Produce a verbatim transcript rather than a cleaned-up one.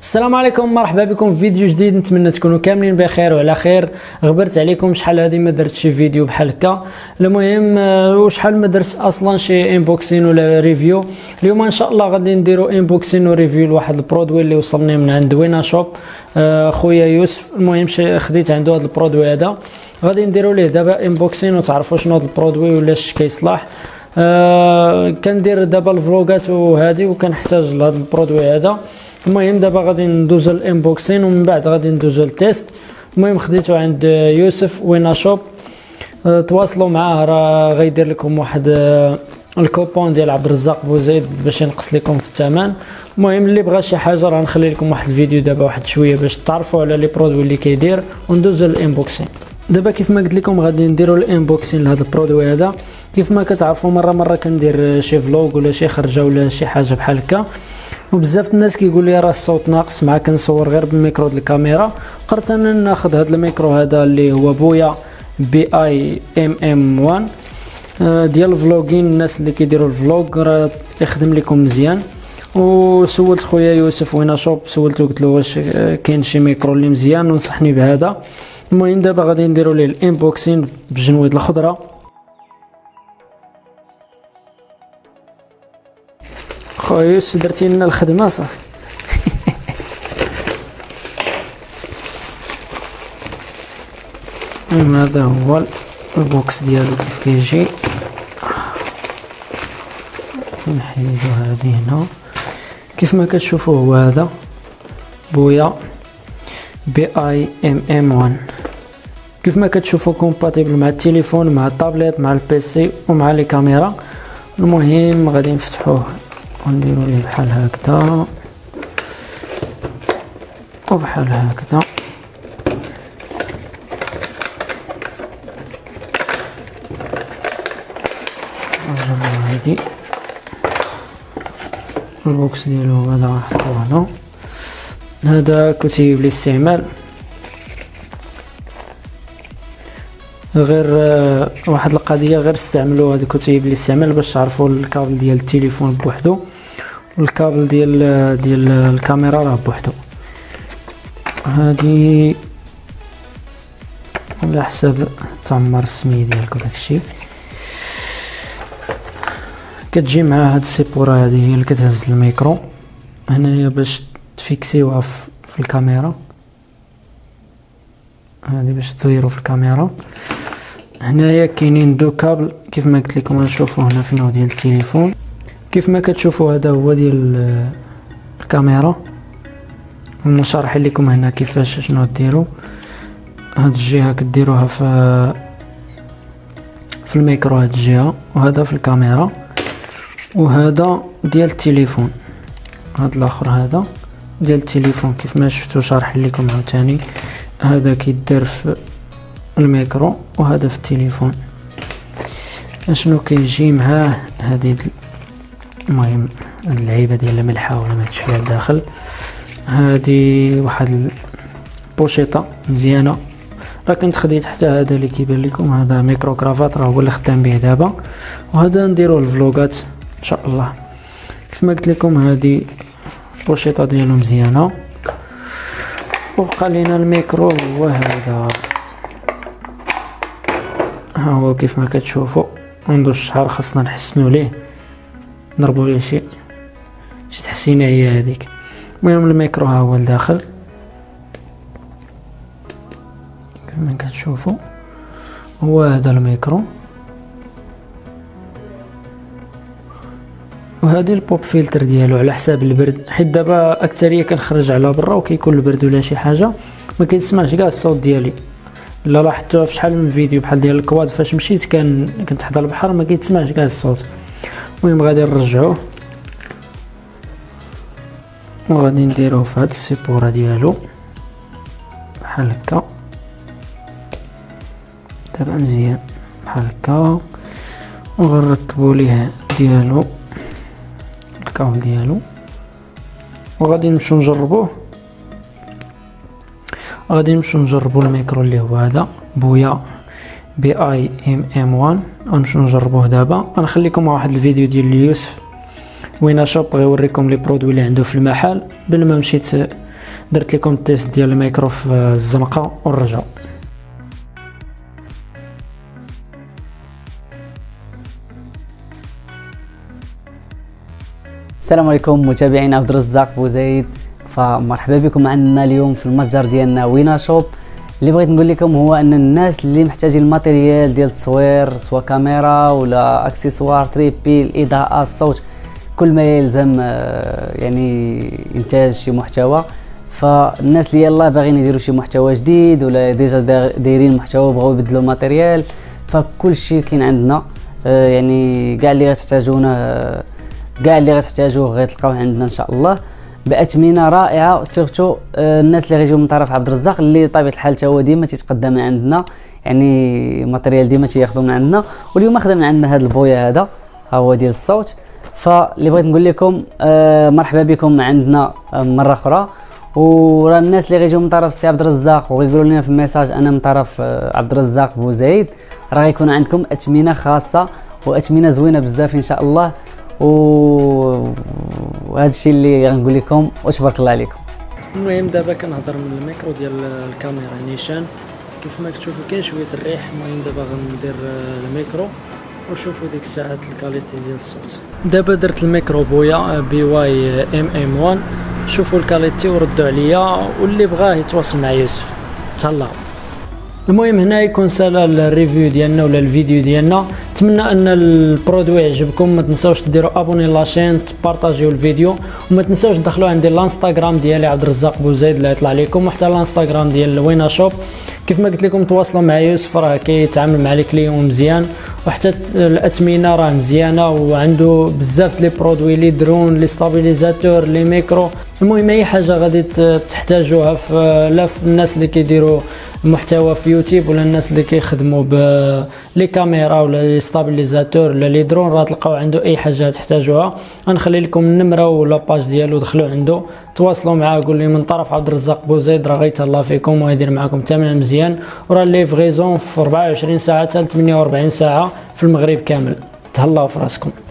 السلام عليكم، مرحبا بكم في فيديو جديد. نتمنى تكونوا كاملين بخير وعلى خير. غبرت عليكم شحال هذه ما درت شي فيديو بحال هكا. المهم وشحال ما درت اصلا شي انبوكسين ولا ريفيو. اليوم ان شاء الله غادي نديروا انبوكسين وريفيو لواحد البرودوي اللي وصلني من عند وينا شوب خويا يوسف. المهم خديت عنده هذا البرودوي هذا، غادي نديروا ليه دابا انبوكسين وتعرفوا شنو هذا البرودوي ولاش كيصلح. آه كندير دابا الفلوغات وهذه وكنحتاج لهذا البرودوي هذا. المهم دابا غادي ندوزو الانبوكسين ومن بعد غادي ندوزو التيست. المهم خديتو عند يوسف وينا شوب. أه تواصلوا معاه راه غيدير لكم واحد أه الكوبون ديال عبد الرزاق بوزيد باش ينقص لكم في الثمن. المهم اللي بغى شي حاجه راه نخلي لكم واحد الفيديو دابا واحد شويه باش تعرفوا على لي برودوي اللي كيدير وندوزو الانبوكسين. دابا كيف ما قلت لكم غادي نديروا الانبوكسين لهذا البرودوي هذا. كيف ما كتعرفوا مره مره كندير شي فلوغ ولا شي خرجه ولا شي حاجه بحال هكا، وبزاف الناس كيقول لي راه الصوت ناقص مع كنصور غير بالميكرو ديال الكاميرا. قررت انا ناخذ هذا الميكرو هذا اللي هو بويا بي اي ام ام واحد ديال الفلوغين. الناس اللي كيديروا الفلوغ راه يخدم لكم مزيان. وسولت خويا يوسف وينا شوب، سولته قلت له واش كاين شي ميكرو اللي مزيان ونصحني بهذا. المهم دابا غادي نديروا ليه الانبوكسين بالجنويد الخضراء. خويا يوسف درتي لنا الخدمه صافي. هذا هو البوكس ديالو كيف كيجي. نحيدو هذه هنا كيف ما كتشوفوا. هو هذا بويا بي اي ام ام واحد كيف ما كتشوفوا كومباتيبل مع التليفون مع الطابلت مع البيسي ومع لي كاميرا. المهم غادي نفتحوه ونديرو ليه بحال هكذا وبحال هكذا. نجربو هادي البوكس ديالو هذا غنحطوه هنا. هذا كتيب الاستعمال، غير آه واحد القضيه، غير استعملوا هاد كتيب الاستعمال باش تعرفوا الكابل ديال التليفون بوحدو والكابل ديال ديال الكاميرا راه بوحدو. هادي على حساب تعمر السميه ديالك وداكشي. كتجي مع هاد السيبوره هادي هي اللي كتهز الميكرو هنايا باش تفيكسيوها في الكاميرا. هادي باش تزيرو في الكاميرا. هنايا كاينين دو كابل كيف ما قلت لكم. نشوفوا هنا في النوع ديال التليفون كيف ما كتشوفوا. هذا هو ديال الكاميرا. وانا شارحين لكم هنا كيفاش شنو ديروا. هاد الجهه كديروها في في الميكرو، هاد الجهه، وهذا في الكاميرا، وهذا ديال التليفون. هاد الاخر هذا ديال التليفون كيف ما شفتوا شارحين لكم عاوتاني. هذا كيدير في الميكرو وهذا في التليفون. اشنو كيجي معاه هذه. المهم هاد اللعيبه ديال الملحه ولا ما هادشي فيها الداخل. هذه واحد البوشيطه مزيانه، راه كنت خديت حتى هذا اللي كيبان لكم. هذا ميكرو كرافات راه هو اللي خدام به دابا. وهذا نديرو الفلوغات ان شاء الله. كيف ما قلت لكم هذه البوشيطه ديالو مزيانه. وبقى لينا الميكرو هو هذا. ها هو كيف ما كتشوفوا عنده الشعر، خاصنا نحسنوا ليه، نضربوا ليه شي شي تحسينه هي هذيك. المهم الميكرو ها هو لداخل كيف ما كتشوفوا. هو هذا الميكرو. وهذه البوب فلتر ديالو على حساب البرد، حيت دابا اكثريه كنخرج على برا وكيكون البرد ولا شي حاجه ما كيتسمعش كاع الصوت ديالي. الا لاحظتوها في شحال من فيديو بحال ديال الكواد فاش مشيت كان كنت حدا البحر ما كيتسمعش كاع الصوت. المهم غادي نرجعوه وغادي نديروه في هاد السيبوره ديالو بحال هكا. دابا مزيان بحال هكا. وغنركبوا ليه ديالو الكابل ديالو وغادي نمشيو نجربوه. غادي نمشيو نجربوا الميكرو اللي هو هذا بويا بي اي ام ام واحد. غنمشيو نجربوه دابا. غنخليكم مع واحد الفيديو ديال يوسف وينا شوب غيوريكم لي برودوي اللي عنده في المحل. بلا ما مشيت درت لكم التيست ديال الميكرو في الزنقه ونرجعوا. السلام عليكم متابعين عبد الرزاق بوزيد، فمرحبا بكم عندنا اليوم في المتجر ديالنا وينا شوب. اللي بغيت نقول لكم هو ان الناس اللي محتاجين الماتيريال ديال التصوير سواء كاميرا ولا اكسسوار تريبي، الاضاءه، الصوت، كل ما يلزم يعني انتاج شي محتوى. فالناس اللي يلا باغيين يديروا شي محتوى جديد ولا ديجا دايرين محتوى بغاو يبدلوا الماتيريال، فكل شيء كاين عندنا. يعني كاع اللي غتحتاجونه كاع اللي غتحتاجوه غتلقاوه عندنا ان شاء الله باثمنه رائعه. سيرتو الناس اللي غيجيو من طرف عبد الرزاق اللي طبيعه الحال تا هو ديما تيتقدم من عندنا، يعني ماتيريال ديما تياخذوا من عندنا. واليوم خدمنا عندنا هذا البويا، هذا ها هو ديال الصوت. فاللي بغيت نقول لكم آه مرحبا بكم عندنا آه مره اخرى. وراه الناس اللي غيجيو من طرف السي عبد الرزاق وغيقولوا لنا في الميساج انا من طرف آه عبد الرزاق بوزايد، راه غيكون عندكم اثمنه خاصه واثمنه زوينه بزاف ان شاء الله. وهذا الشيء اللي غنقول لكم وتبارك الله عليكم. المهم دابا كنهضر من الميكرو ديال الكاميرا نيشان، كيف ما كتشوفوا كاين شويه الريح. المهم دابا غندير الميكرو وشوفوا ديك الساعات الكاليتي ديال الصوت. دابا درت الميكرو بويا بي واي ام ام واحد، شوفوا الكاليتي وردوا عليا، واللي بغاه يتواصل مع يوسف. تهلاو. المهم هنا يكون سال الريفيو ديالنا ولا الفيديو ديالنا. نتمنى ان البرودوي يعجبكم، ما تنساوش ديروا ابوني لاشين، تبارطاجيو الفيديو، وما تنساوش تدخلوا عندي الانستغرام ديالي عبد الرزاق بوزيد اللي يطلع لكم، وحتى الانستغرام ديال وينا شوب. كيف ما قلت لكم تواصلوا مع يوسف، راه كيتعامل مع لي كليون مزيان، وحتى الاثمنه راه مزيانه، وعنده بزاف لي برودوي، لي درون، لي ستابيليزاتور، لي ميكرو. المهم اي حاجه غادي تحتاجوها في لا في الناس اللي كيديروا محتوى في يوتيوب ولا الناس اللي كيخدموا بلي كاميرا ولا لي ستابيليزاتور ولا لي درون، راه تلقاو عنده اي حاجه تحتاجوها. غنخلي لكم النمره ولا باج ديالو، دخلوا عنده تواصلوا معاه، قول لي من طرف عبد الرزاق بوزيد، راه غيتهلا فيكم ويدير معكم ثمن مزيان. وراه ليفغيزون في أربعة وعشرين ساعه حتى ثمانية وأربعين ساعه في المغرب كامل. تهلاو في راسكم.